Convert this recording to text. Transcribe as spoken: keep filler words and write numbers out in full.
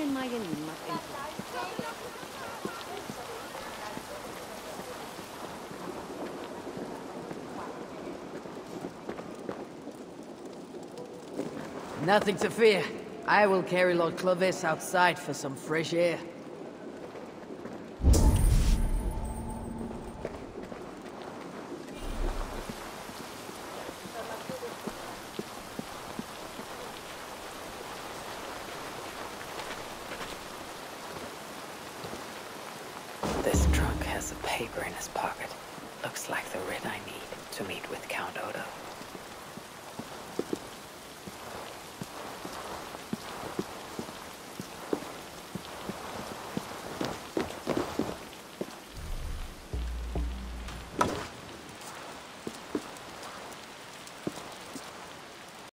Nothing to fear. I will carry Lord Clovis outside for some fresh air. This trunk has a paper in his pocket. Looks like the writ I need to meet with Count Odo.